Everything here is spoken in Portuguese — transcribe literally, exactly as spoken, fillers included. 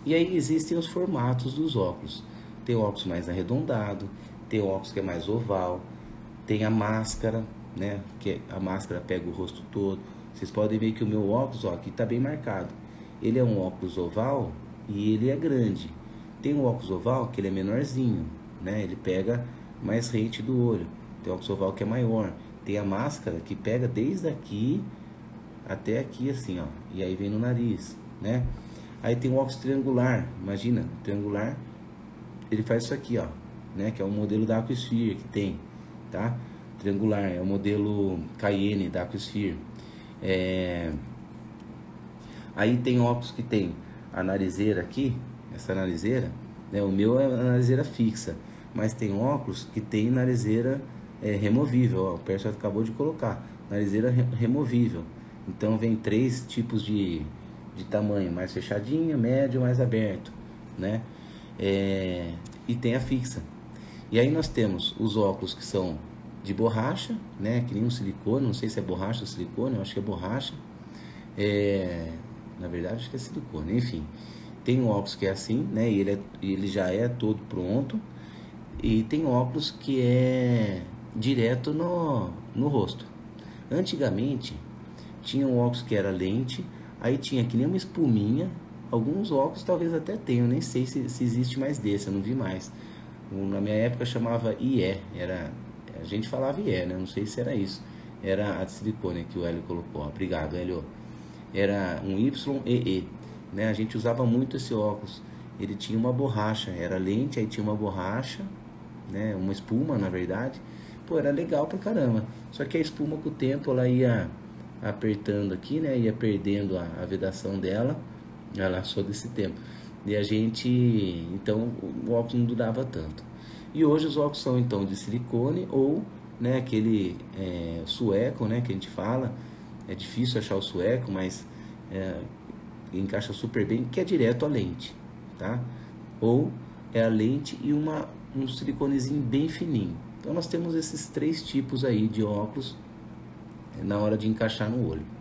E aí existem os formatos dos óculos. Tem óculos mais arredondado, tem óculos que é mais oval, tem a máscara, né? Que a máscara pega o rosto todo. Vocês podem ver que o meu óculos, ó, aqui tá bem marcado. Ele é um óculos oval e ele é grande. Tem um óculos oval que ele é menorzinho, né? Ele pega mais rente do olho. Tem o óculos oval que é maior. Tem a máscara que pega desde aqui até aqui assim, ó. E aí vem no nariz, né? Aí tem o óculos triangular. Imagina, triangular, ele faz isso aqui, ó, né? Que é o modelo da Aquasphere que tem, tá? Triangular é o modelo Cayenne da Aquasphere. É... Aí tem óculos que tem a narizeira aqui, essa narizeira, né? O meu é a narizeira fixa, mas tem óculos que tem narizeira é, removível, ó, o Perso acabou de colocar, narizeira re removível. Então vem três tipos de, de tamanho, mais fechadinho, médio, mais aberto, né? É, e tem a fixa. E aí nós temos os óculos que são de borracha, né? Que nem um silicone, não sei se é borracha ou silicone, eu acho que é borracha. É, na verdade acho que é silicone, enfim. Tem um óculos que é assim, né? E ele, é, ele já é todo pronto. E tem óculos que é direto no, no rosto. Antigamente tinha um óculos que era lente, aí tinha que nem uma espuminha. Alguns óculos talvez até tenham, nem sei se, se existe mais desse, eu não vi mais. Na minha época chamava I E, era, a gente falava I E, né? Não sei se era isso. Era a de silicone que o Hélio colocou. Obrigado, Hélio. Era um Y E E, né? A gente usava muito esse óculos. Ele tinha uma borracha, era lente, aí tinha uma borracha, né? Uma espuma, na verdade. Pô, era legal pra caramba. Só que a espuma com o tempo ela ia apertando aqui, né? Ia perdendo a, a vedação dela. Ela só desse tempo. E a gente, então, o óculos não durava tanto. E hoje os óculos são então de silicone ou, né, aquele é, sueco, né, que a gente fala. É difícil achar o sueco, mas é, encaixa super bem, que é direto a lente, tá? Ou é a lente e uma, um siliconezinho bem fininho. Então nós temos esses três tipos aí de óculos na hora de encaixar no olho.